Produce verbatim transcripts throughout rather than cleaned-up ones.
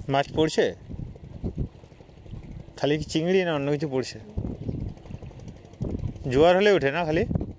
মাছ পড়ছে? খালি কি চিংড়ি না অন্য কিছু পড়ছে? জোয়ার হলে ওঠে না খালি?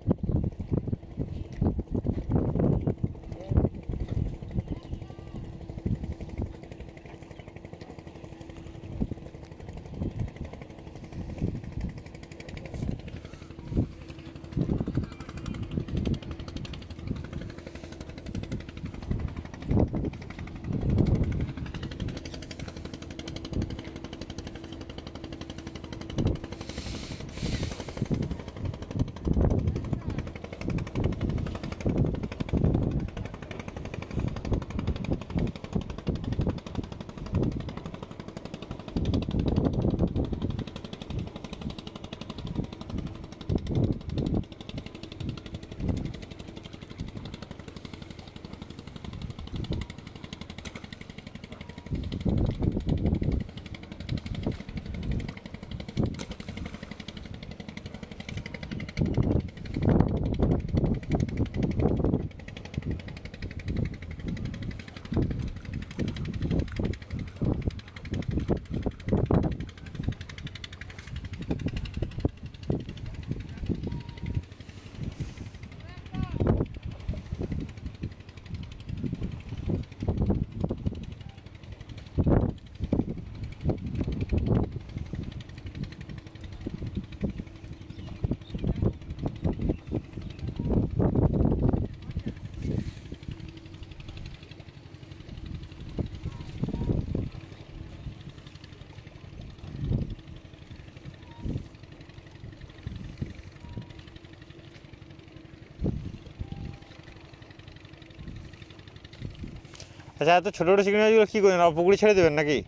আচ্ছা, এত ছোটো ছোটো চিংড়ি মাছগুলো কী করেন? পুকুরে ছেড়ে দেবেন নাকি?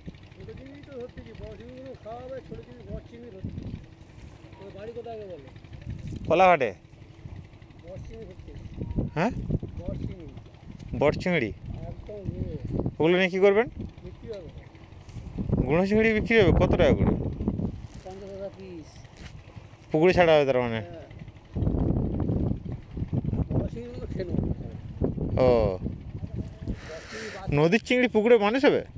কোলাঘাটে? হ্যাঁ, বট চিংড়ি। ওগুলো নিয়ে কী করবেন? গুঁড়ো চিংড়ি বিক্রি হবে কত টাকা করে? পুকুরে ছাড়া হবে তার মানে? ও, নদীর চিংড়ি পুকুরে মানুষ হবে?